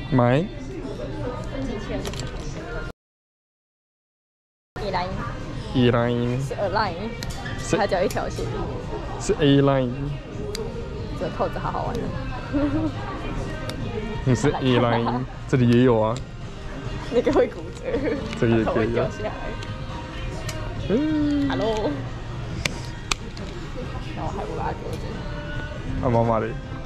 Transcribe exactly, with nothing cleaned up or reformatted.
买。 几千。一 line。 E line。 是 a line。 是它叫一条线。 是 A line。 这个扣子好好玩的。 你是 A line， 这里也有啊。 那个会骨折。 这个也可以掉下来。嗯。Hello。然后还不把它丢着。 啊，妈妈的。